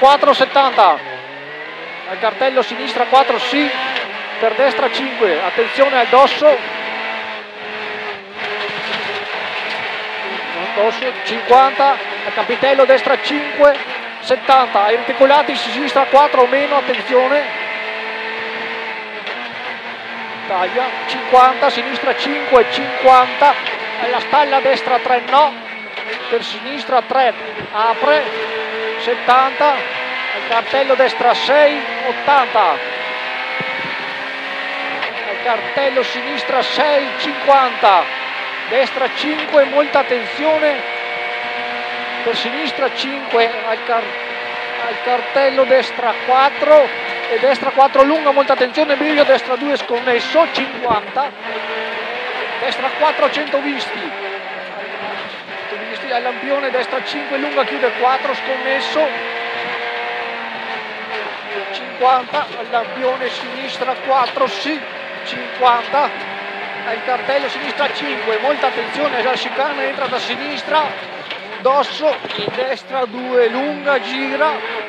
4, 70. Al cartello sinistra 4, sì. Per destra 5. Attenzione al dosso. 50. Al capitello destra 5, 70. Ai reticolati sinistra 4 o meno. Attenzione. Taglia 50, sinistra 5, 50, alla stalla destra 3 no, per sinistra 3 apre, 70, al cartello destra 6, 80, al cartello sinistra 6, 50, destra 5, molta attenzione, per sinistra 5, al cartello destra 4, e destra 4 lunga, molta attenzione, bivio, destra 2 sconnesso, 50, destra 4 100 visti, al lampione destra 5 lunga, chiude 4 sconnesso, 50, al lampione sinistra 4 sì, 50, al cartello sinistra 5, molta attenzione, la chicane entra da sinistra, dosso, e destra 2 lunga, gira,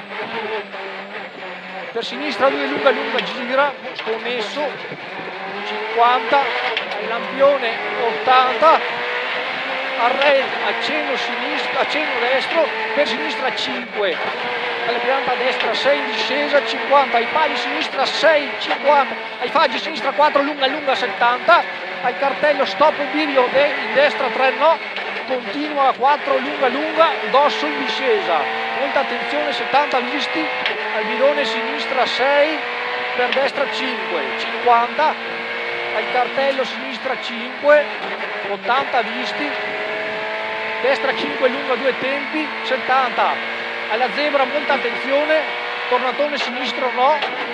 per sinistra 2 lunga lunga, gira, scommesso, 50, al lampione 80, accenno sinistro, accenno destro, per sinistra 5, alla pianta destra 6 in discesa, 50, ai pali sinistra 6, 50, ai faggi sinistra 4 lunga lunga, 70, al cartello stop bivio in destra 3 no, continua 4 lunga lunga, dosso in discesa, molta attenzione, 70 visti, al bidone sinistra 6, per destra 5, 50, al cartello sinistra 5, 80 visti, destra 5 lunga 2 tempi, 70, alla zebra molta attenzione, tornatone sinistro no,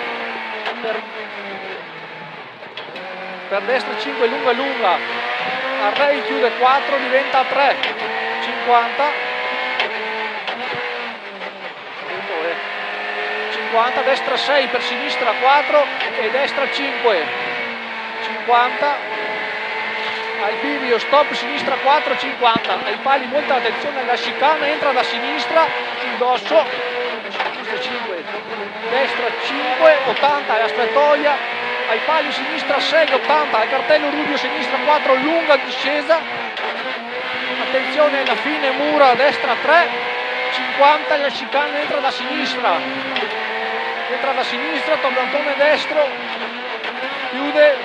per destra 5 lunga lunga, Array chiude 4, diventa 3, 50, 50, destra 6 per sinistra 4 e destra 5, 50, al bivio stop sinistra 4, 50, ai pali molta attenzione, alla chicane entra da sinistra sul dosso, sinistra 5, destra 5, 80, alla strettoia, ai pali sinistra 6, 80, al cartello rubio sinistra 4, lunga discesa, attenzione alla fine mura destra 3, 50, la chicane entra da sinistra, tornatone destro, chiude,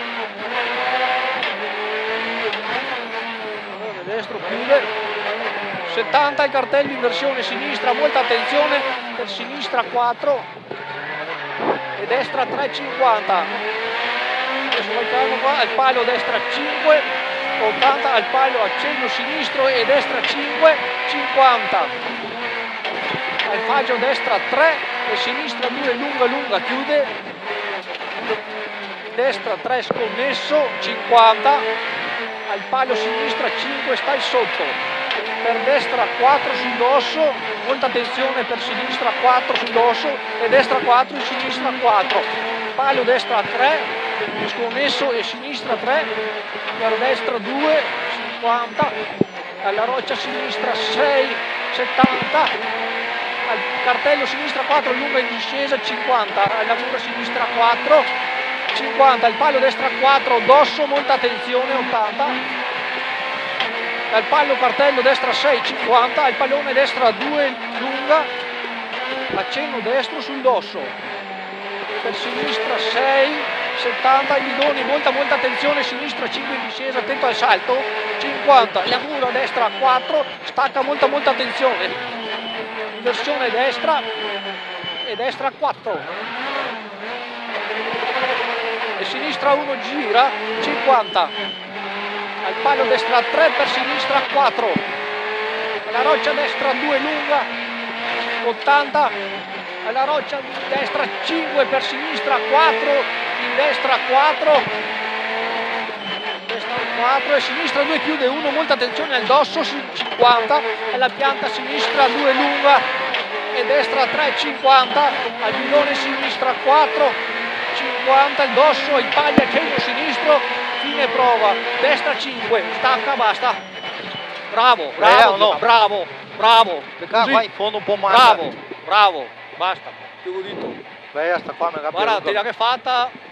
destro chiude, 70, il cartello in versione sinistra, molta attenzione, per sinistra 4 e destra 3, 50, adesso vai calmo qua, al palo destra 5, 80, al palo accenno sinistro e destra 5, 50, al faggio destra 3 e sinistra 2 lunga lunga, chiude, destra 3 sconnesso, 50, al palo sinistra 5, stai sotto, per destra 4 sul dosso, molta attenzione, per sinistra 4 sul dosso e destra 4 e sinistra 4, palo destra 3, sconnesso e sinistra 3, per destra 2, 50, alla roccia sinistra 6, 70, al cartello sinistra 4 lunga in discesa, 50, alla mura sinistra 4, 50, al palo destra 4 dosso, molta attenzione, 80, al palo cartello destra 6, 50, al pallone destra 2 lunga, accenno destro sul dosso, per sinistra 6, 70, i bidoni, molta attenzione, sinistra 5 in discesa, attento al salto, 50, la mura destra 4, stacca, molta attenzione, inversione destra e destra 4 e sinistra 1 gira, 50, al palo destra 3 per sinistra 4, alla roccia destra 2 lunga, 80, alla roccia destra 5 per sinistra 4, in destra 4, destra 4 e sinistra 2 chiude 1, molta attenzione al dosso, 50, alla pianta sinistra 2 lunga e destra 3, 50, al bidone sinistra 4, 50, il dosso, il paglia, accenno sinistro, fine prova, destra 5, stacca, basta, bravo, bravo, no. bravo, Vai in fondo un po' male. bravo. basta, più godito. Beh, sta qua mi Guarda, tira che è fatta,